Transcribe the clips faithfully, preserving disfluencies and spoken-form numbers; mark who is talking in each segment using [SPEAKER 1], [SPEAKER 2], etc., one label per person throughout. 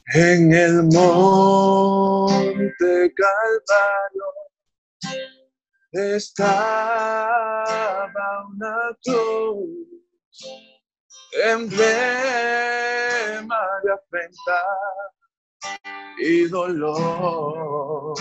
[SPEAKER 1] En el monte Calvario estaba una cruz, emblema de afrenta y dolor.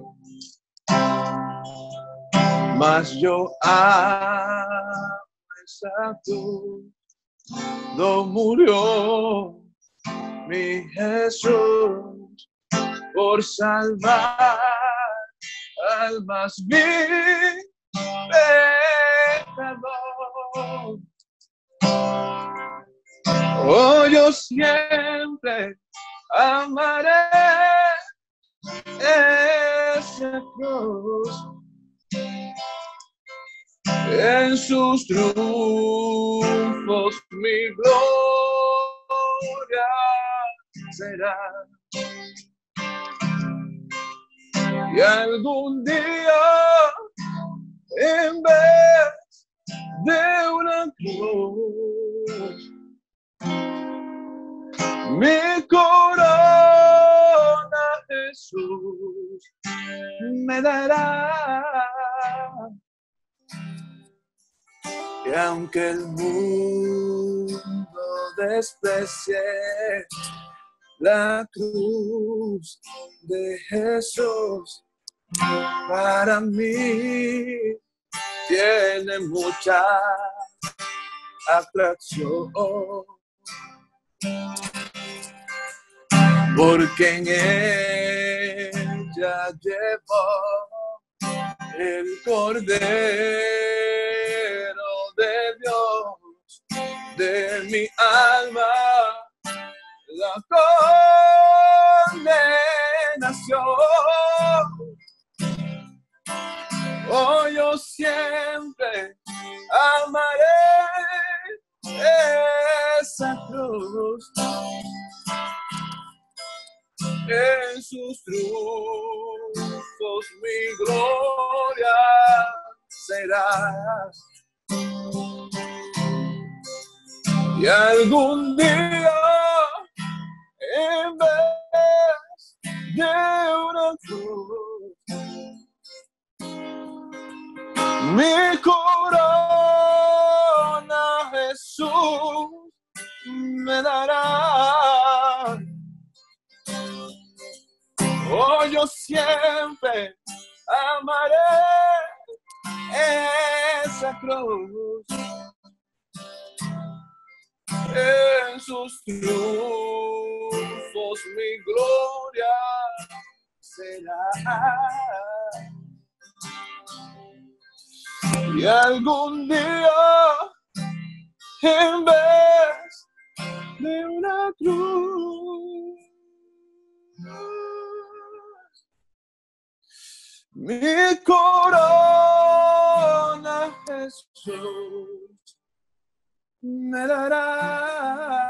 [SPEAKER 1] Mas yo amo esa cruz, no murió mi Jesús por salvar almas mil pecador. Oh, yo siempre amaré esa cruz, en sus triunfos mi gloria será. Y algún día, en vez de una cruz, mi corona Jesús me dará. Y aunque el mundo desprecie la cruz de Jesús, para mí tiene mucha atracción, porque en ella llevó el Cordero de Dios de mi alma la condenación. Oh, yo siempre amaré esa cruz, en sus triunfos mi gloria será. Y algún día, en vez de una cruz, mi corona Jesús me dará. Oh, yo siempre amaré esa cruz, en sus triunfos mi gloria será. Y algún día, en vez de una cruz, mi corona Jesús me dará.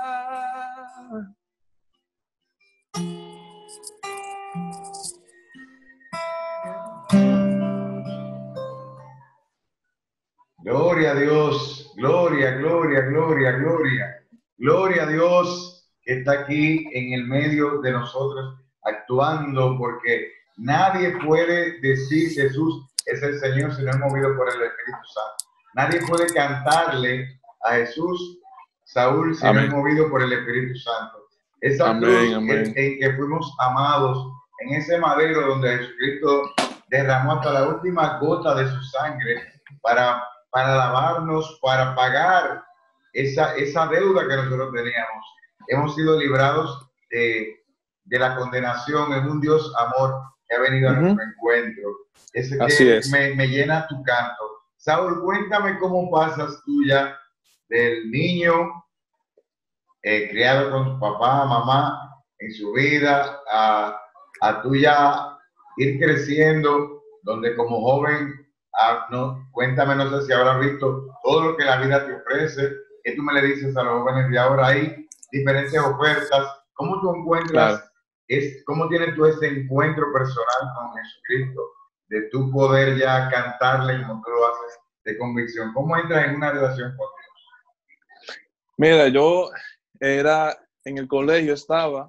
[SPEAKER 2] Gloria a Dios, gloria, gloria, gloria, gloria. Gloria a Dios que está aquí en el medio de nosotros actuando, porque nadie puede decir Jesús es el Señor si no es movido por el Espíritu Santo. Nadie puede cantarle a Jesús, Saúl, si
[SPEAKER 1] Amén.
[SPEAKER 2] no es movido por el Espíritu Santo. Esa
[SPEAKER 1] Amén,
[SPEAKER 2] cruz
[SPEAKER 1] amén.
[SPEAKER 2] En, en que fuimos amados, en ese madero donde Jesucristo derramó hasta la última gota de su sangre para, para lavarnos, para pagar esa, esa deuda que nosotros teníamos. Hemos sido librados de, de la condenación en un Dios amor que ha venido uh-huh. a nuestro encuentro. Ese
[SPEAKER 1] Así
[SPEAKER 2] que
[SPEAKER 1] es.
[SPEAKER 2] Me, me llena tu canto. Saúl, cuéntame cómo pasas tú ya del niño eh, criado con su papá, mamá en su vida, a, a tú ya ir creciendo, donde como joven, ah, no, cuéntame, no sé si habrás visto todo lo que la vida te ofrece. ¿Qué tú me le dices a los jóvenes de ahora? Hay diferentes ofertas. ¿Cómo tú encuentras, claro. es, cómo tienes tú ese encuentro personal con Jesucristo, de tu poder ya cantarle como tú lo haces, de convicción? ¿Cómo entras en una relación con Dios?
[SPEAKER 1] Mira, yo era, en el colegio estaba,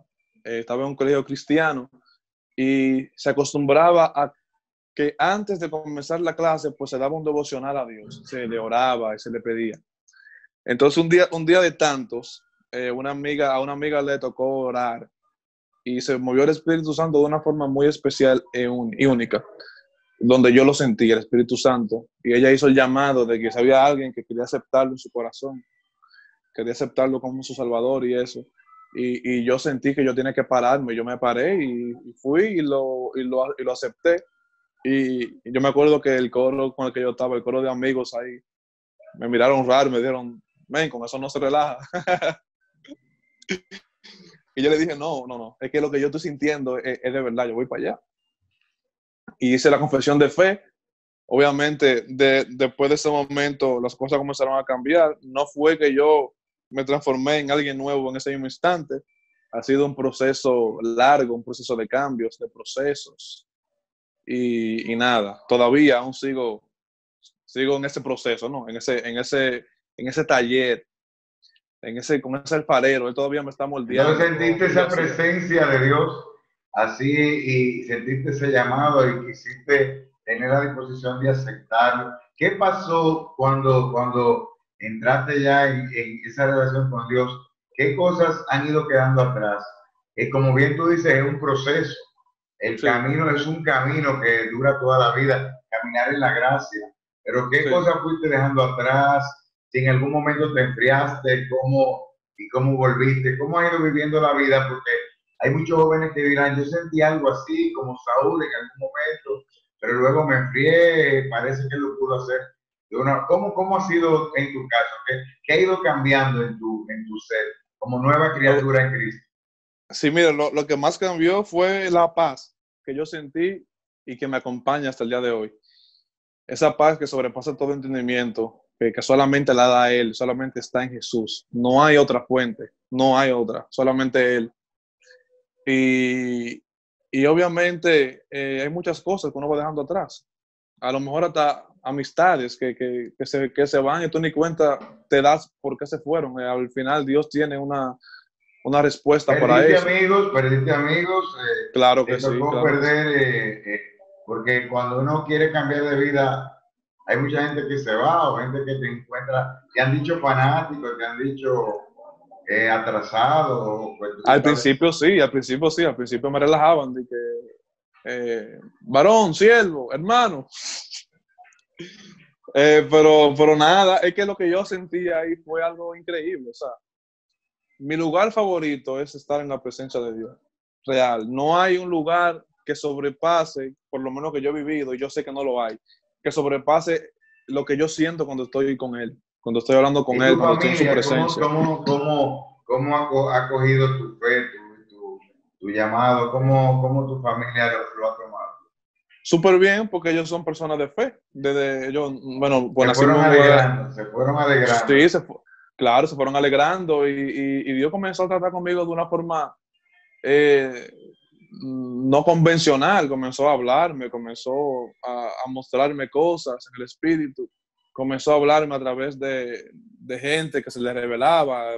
[SPEAKER 1] eh, estaba en un colegio cristiano y se acostumbraba a que antes de comenzar la clase, pues se daba un devocional a Dios, se le oraba y se le pedía. Entonces un día, un día de tantos, eh, una amiga, a una amiga le tocó orar y se movió el Espíritu Santo de una forma muy especial e un, y única, donde yo lo sentí, el Espíritu Santo, y ella hizo el llamado de que si había alguien que quería aceptarlo en su corazón, quería aceptarlo como su Salvador y eso. Y, y yo sentí que yo tenía que pararme, yo me paré y, y fui y lo, y, lo, y lo acepté. Y, y yo me acuerdo que el coro con el que yo estaba, el coro de amigos ahí, me miraron raro, me dijeron, ven, con eso no se relaja. Y yo le dije, no, no, no, es que lo que yo estoy sintiendo es, es de verdad, yo voy para allá. Y hice la confesión de fe. Obviamente, de, después de ese momento, las cosas comenzaron a cambiar. No fue que yo me transformé en alguien nuevo en ese mismo instante. Ha sido un proceso largo, un proceso de cambios, de procesos. Y, y nada, todavía aún sigo, sigo en ese proceso, ¿no? En ese, en ese, en ese taller, en ese, con ese alfarero. Él todavía me está moldeando.
[SPEAKER 2] Entonces sentiste esa presencia de Dios así y sentiste ese llamado y quisiste tener la disposición de aceptarlo. ¿Qué pasó cuando, cuando entraste ya en, en esa relación con Dios? ¿Qué cosas han ido quedando atrás? Eh, como bien tú dices, es un proceso. El sí. camino es un camino que dura toda la vida, caminar en la gracia. Pero ¿qué sí. cosas fuiste dejando atrás? Si en algún momento te enfriaste, ¿cómo, y cómo volviste? ¿Cómo has ido viviendo la vida? Porque hay muchos jóvenes que dirán, yo sentí algo así, como Saúl en algún momento, pero luego me enfrié, parece que lo pudo hacer. ¿Cómo, cómo ha sido en tu caso? ¿Qué, qué ha ido cambiando en tu, en tu ser como nueva criatura en Cristo?
[SPEAKER 1] Sí, mira, lo, lo que más cambió fue la paz que yo sentí y que me acompaña hasta el día de hoy. Esa paz que sobrepasa todo entendimiento, que, que solamente la da Él, solamente está en Jesús. No hay otra fuente, no hay otra, solamente Él. Y, y obviamente eh, hay muchas cosas que uno va dejando atrás. A lo mejor hasta amistades que, que, que, se, que se van y tú ni cuenta te das por qué se fueron. Al final Dios tiene una, una respuesta
[SPEAKER 2] perdiste
[SPEAKER 1] para eso.
[SPEAKER 2] Amigos, perdiste amigos, eh,
[SPEAKER 1] claro que
[SPEAKER 2] te tocó
[SPEAKER 1] sí, claro
[SPEAKER 2] perder, eh, eh, porque cuando uno quiere cambiar de vida, hay mucha gente que se va o gente que te encuentra, te han dicho fanáticos, te han dicho eh, atrasado. Pues,
[SPEAKER 1] al principio sí, al principio sí, al principio me relajaban de que eh, varón, siervo, hermano. eh, pero, pero nada, es que lo que yo sentí ahí fue algo increíble. O sea, mi lugar favorito es estar en la presencia de Dios, real. No hay un lugar que sobrepase, por lo menos que yo he vivido, y yo sé que no lo hay, que sobrepase lo que yo siento cuando estoy con Él, cuando estoy hablando con Él, cuando
[SPEAKER 2] familia,
[SPEAKER 1] estoy en su presencia.
[SPEAKER 2] ¿Cómo, cómo, cómo, cómo ha cogido tu fe, tu, tu, tu llamado? ¿Cómo, ¿Cómo tu familia lo, lo ha tomado?
[SPEAKER 1] Súper bien, porque ellos son personas de fe. Desde ellos, bueno, pues
[SPEAKER 2] se fueron
[SPEAKER 1] nacimos,
[SPEAKER 2] alegrando, se fueron alegrando.
[SPEAKER 1] Sí, se fue, claro, se fueron alegrando y, y, y Dios comenzó a tratar conmigo de una forma eh, no convencional. Comenzó a hablarme, comenzó a, a mostrarme cosas en el espíritu, comenzó a hablarme a través de, de gente que se le revelaba,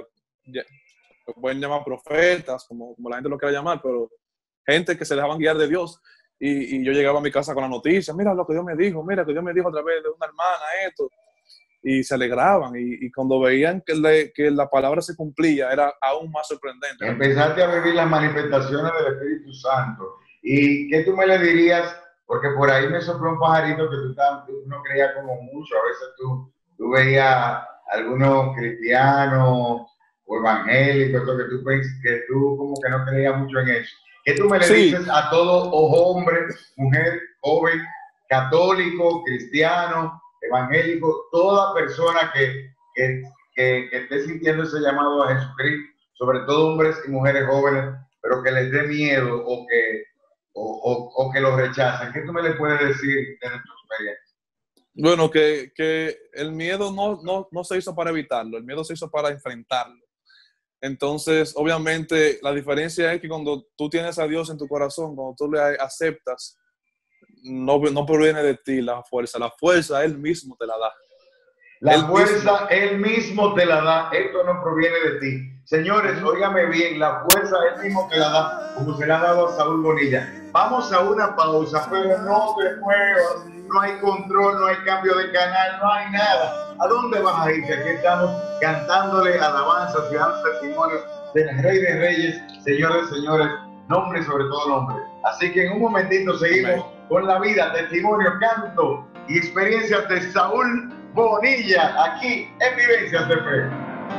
[SPEAKER 1] lo pueden llamar profetas, como, como la gente lo quiera llamar, pero gente que se dejaban guiar de Dios. Y, y yo llegaba a mi casa con la noticia, mira lo que Dios me dijo, mira que Dios me dijo a través de una hermana esto, y se alegraban, y, y cuando veían que, le, que la palabra se cumplía, era aún más sorprendente.
[SPEAKER 2] Empezaste a vivir las manifestaciones del Espíritu Santo. ¿Y qué tú me le dirías? Porque por ahí me sopló un pajarito que tú, tú no creías como mucho, a veces tú, tú veías a algunos cristianos o evangélicos, que tú, que tú como que no creías mucho en eso. ¿Qué tú me le sí. dices a todo hombre, mujer, joven, católico, cristiano, evangélico, toda persona que, que, que, que esté sintiendo ese llamado a Jesucristo, sobre todo hombres y mujeres jóvenes, pero que les dé miedo o que, o, o, o que los rechacen? ¿Qué tú me le puedes decir de tu experiencia?
[SPEAKER 1] Bueno, que, que el miedo no, no, no se hizo para evitarlo, el miedo se hizo para enfrentarlo. Entonces, obviamente, la diferencia es que cuando tú tienes a Dios en tu corazón, cuando tú le aceptas, no, no proviene de ti la fuerza. La fuerza Él mismo te la da.
[SPEAKER 2] La él fuerza mismo. Él mismo te la da. Esto no proviene de ti. Señores, óigame bien, la fuerza es el mismo que la da, como se la ha dado a Saúl Bonilla. Vamos a una pausa, pero no te muevas, no hay control, no hay cambio de canal, no hay nada. ¿A dónde vas a irte? Aquí estamos cantándole alabanzas y dando testimonio del Rey de Reyes, señores, señores, nombre sobre todo nombre. Así que en un momentito seguimos Amén. Con la vida, testimonio, canto y experiencias de Saúl Bonilla, aquí en Vivencias de Fe.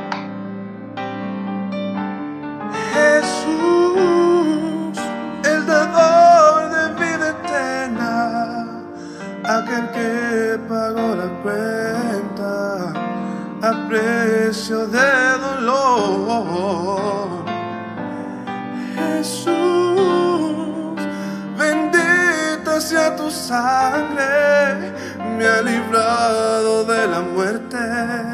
[SPEAKER 3] Jesús, el dador de vida eterna, aquel que pagó la cuenta a precio de dolor. Jesús, bendita sea tu sangre, me ha librado de la muerte.